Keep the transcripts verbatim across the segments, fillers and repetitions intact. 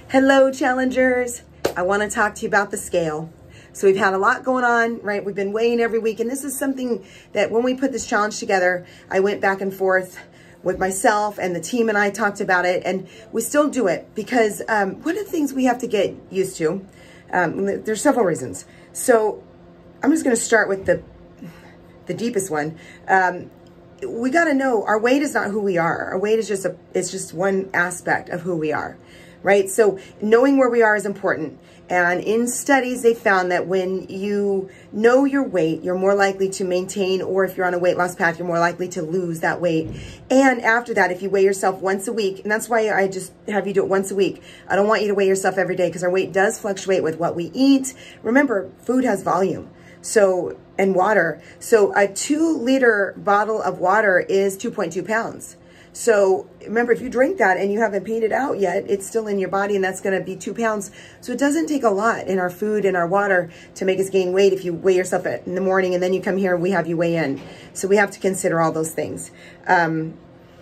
Hello, challengers. I want to talk to you about the scale. So we've had a lot going on, right? We've been weighing every week, and this is something that when we put this challenge together, I went back and forth with myself and the team, and I talked about it, and we still do it because um, one of the things we have to get used to, um, there's several reasons. So I'm just going to start with the the deepest one. Um, we got to know our weight is not who we are. Our weight is just a, it's just one aspect of who we are. Right? So knowing where we are is important. And in studies, they found that when you know your weight, you're more likely to maintain, or if you're on a weight loss path, you're more likely to lose that weight. And after that, if you weigh yourself once a week, and that's why I just have you do it once a week. I don't want you to weigh yourself every day because our weight does fluctuate with what we eat. Remember, food has volume. So, and water. So a two liter bottle of water is two point two pounds. So remember, if you drink that and you haven't peed it out yet, it's still in your body, and that's going to be two pounds. So it doesn't take a lot in our food and our water to make us gain weight if you weigh yourself in the morning and then you come here and we have you weigh in. So we have to consider all those things. Um,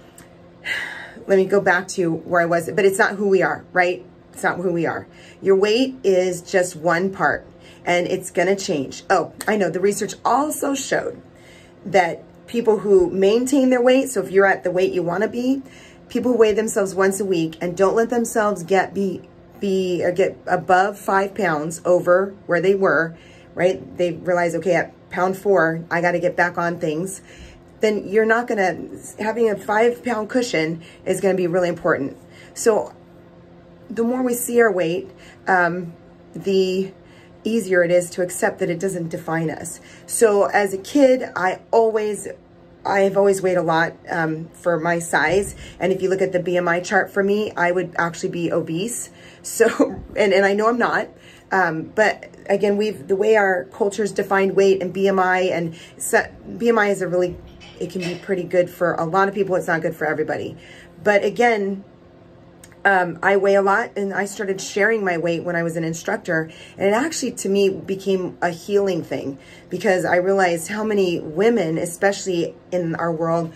let me go back to where I was, but it's not who we are, right? It's not who we are. Your weight is just one part, and it's going to change. Oh, I know. The research also showed that people who maintain their weight, so if you're at the weight you want to be, people who weigh themselves once a week and don't let themselves get be be or get above five pounds over where they were, right? They realize, okay, at pound four, I got to get back on things. Then you're not going to, having a five pound cushion is going to be really important. So the more we see our weight, um, the easier it is to accept that it doesn't define us. So as a kid, I always, I have always weighed a lot um, for my size. And if you look at the B M I chart for me, I would actually be obese. So, and, and I know I'm not, um, but again, we've, the way our cultures defined weight and B M I, and set, B M I is a really, it can be pretty good for a lot of people. It's not good for everybody. But again, Um, I weigh a lot, and I started sharing my weight when I was an instructor, and it actually to me became a healing thing because I realized how many women, especially in our world,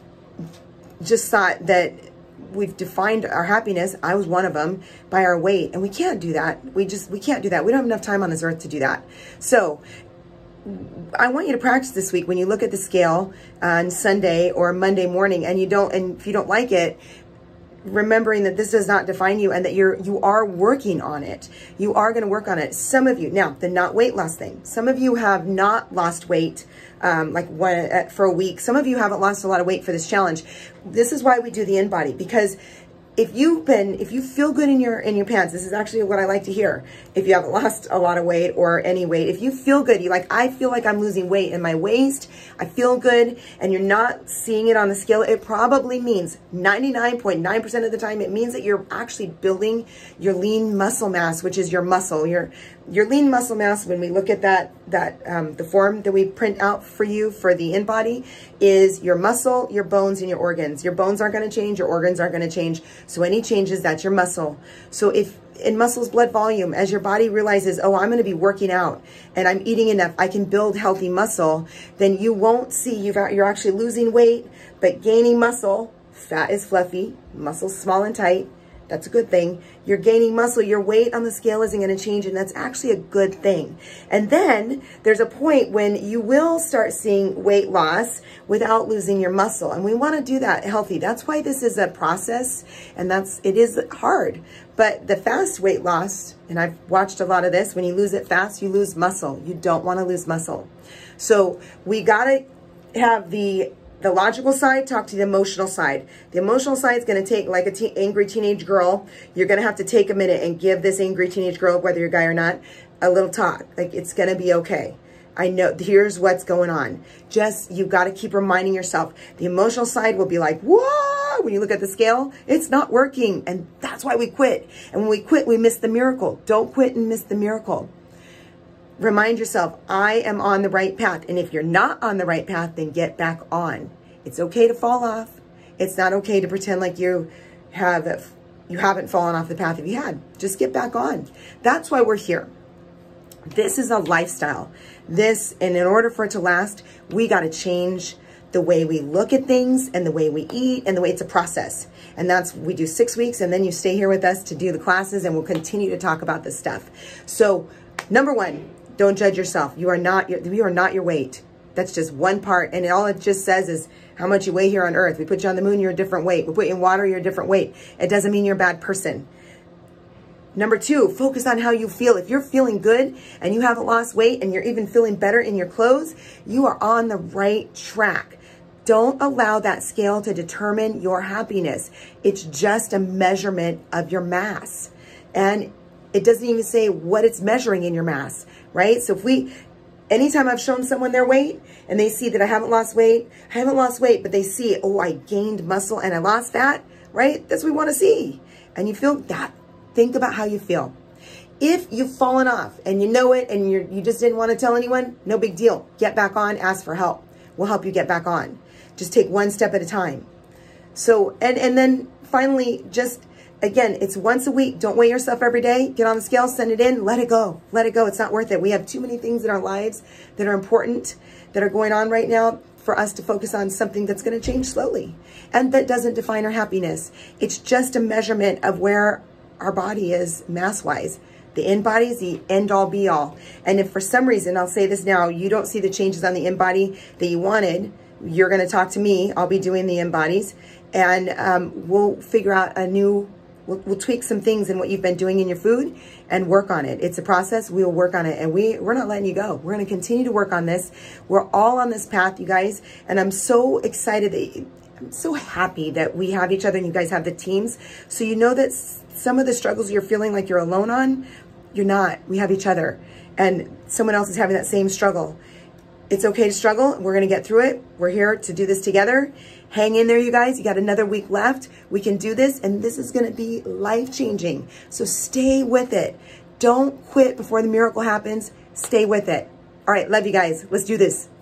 just thought that we've defined our happiness, I was one of them, by our weight, and we can't do that. We just, we can't do that. We don't have enough time on this earth to do that. So I want you to practice this week when you look at the scale on Sunday or Monday morning, and you don't, and if you don't like it, remembering that this does not define you and that you're, you are working on it. You are going to work on it. Some of you, now the not weight loss thing, some of you have not lost weight, um, like one uh, for a week. Some of you haven't lost a lot of weight for this challenge. This is why we do the InBody, because if you've been, if you feel good in your, in your pants, this is actually what I like to hear. If you haven't lost a lot of weight or any weight, if you feel good, you like, I feel like I'm losing weight in my waist, I feel good, and you're not seeing it on the scale, it probably means ninety-nine point nine percent of the time, it means that you're actually building your lean muscle mass, which is your muscle, your, your lean muscle mass. When we look at that, that, um, the form that we print out for you for the InBody is your muscle, your bones, and your organs. Your bones aren't going to change, your organs aren't going to change. So any changes, that's your muscle. So if in muscles, blood volume, as your body realizes, oh, I'm going to be working out and I'm eating enough, I can build healthy muscle, then you won't see you've, you're actually losing weight, but gaining muscle. Fat is fluffy, muscle's small and tight. That's a good thing. You're gaining muscle. Your weight on the scale isn't going to change, and that's actually a good thing. And then there's a point when you will start seeing weight loss without losing your muscle. And we want to do that healthy. That's why this is a process, and that's, it is hard. But the fast weight loss, and I've watched a lot of this, when you lose it fast, you lose muscle. You don't want to lose muscle. So we got to have the The logical side, talk to the emotional side. The emotional side is going to take, like a te angry teenage girl, you're going to have to take a minute and give this angry teenage girl, whether you're a guy or not, a little talk. Like, it's going to be okay. I know, here's what's going on. Just, you've got to keep reminding yourself. The emotional side will be like, whoa, when you look at the scale, it's not working. And that's why we quit. And when we quit, we miss the miracle. Don't quit and miss the miracle. Remind yourself, I am on the right path. And if you're not on the right path, then get back on. It's okay to fall off. It's not okay to pretend like you have, you haven't fallen off the path if you had. Just get back on. That's why we're here. This is a lifestyle. This, and in order for it to last, we got to change the way we look at things and the way we eat and the way it's a process. And that's, we do six weeks and then you stay here with us to do the classes and we'll continue to talk about this stuff. So number one, don't judge yourself. You are not, you are not your weight. That's just one part. And all it just says is how much you weigh here on earth. We put you on the moon, you're a different weight. We put you in water, you're a different weight. It doesn't mean you're a bad person. Number two, focus on how you feel. If you're feeling good and you haven't lost weight and you're even feeling better in your clothes, you are on the right track. Don't allow that scale to determine your happiness. It's just a measurement of your mass. And it doesn't even say what it's measuring in your mass, right? So if we, anytime I've shown someone their weight and they see that I haven't lost weight, I haven't lost weight, but they see, oh, I gained muscle and I lost fat, right? That's what we want to see. And you feel that. Think about how you feel. If you've fallen off and you know it and you're, you just didn't want to tell anyone, no big deal. Get back on, ask for help. We'll help you get back on. Just take one step at a time. So, and, and then finally, just, again, it's once a week. Don't weigh yourself every day. Get on the scale, send it in, let it go. Let it go. It's not worth it. We have too many things in our lives that are important, that are going on right now for us to focus on something that's going to change slowly. And that doesn't define our happiness. It's just a measurement of where our body is mass-wise. The in-body is the end-all be-all. And if for some reason, I'll say this now, you don't see the changes on the in-body that you wanted, you're going to talk to me. I'll be doing the in-bodies. And um, we'll figure out a new, we'll, we'll tweak some things in what you've been doing in your food and work on it. It's a process. We'll work on it. And we, we're not letting you go. We're going to continue to work on this. We're all on this path, you guys. And I'm so excited that, I'm so happy that we have each other and you guys have the teams. So you know that some of the struggles you're feeling like you're alone on, you're not. We have each other. And someone else is having that same struggle. It's okay to struggle. We're going to get through it. We're here to do this together. Hang in there, you guys. You got another week left. We can do this. And this is going to be life-changing. So stay with it. Don't quit before the miracle happens. Stay with it. All right. Love you guys. Let's do this.